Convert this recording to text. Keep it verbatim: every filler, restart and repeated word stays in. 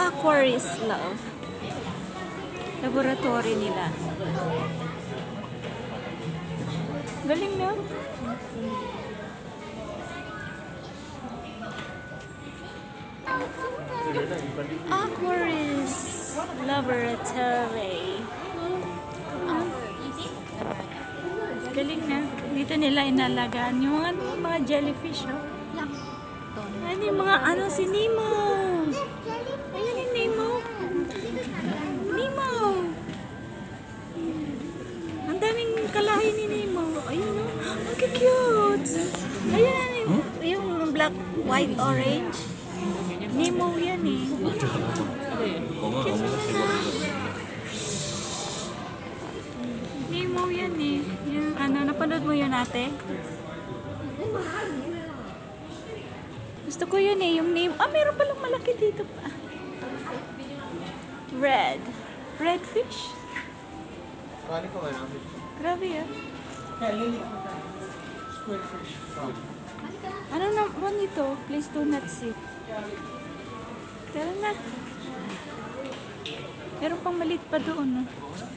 Aquarium Lab. Laboratory nila. Galing na. Aquarium Laboratory. Galing na. Dito nila inalagaan yung mga, mga jellyfish. Oh. Ano yung mga ano si Nemo. Ayan yung Nemo. Nemo. Ang daming kalahi ni Nemo. Ayun o. Oh. Ang cute. Ayan yung, yung black, white, orange. Nemo yan eh. Cute naman. Nemo yan eh. Yung ano, napanood mo yun ate? Gusto ko yun eh, yung name. Ah, meron palang malaki dito pa. Red. Red fish. Grabe yan. Squid fish. Ano naman ito? Please do not sit. Tara na. Meron pang maliit pa doon. No?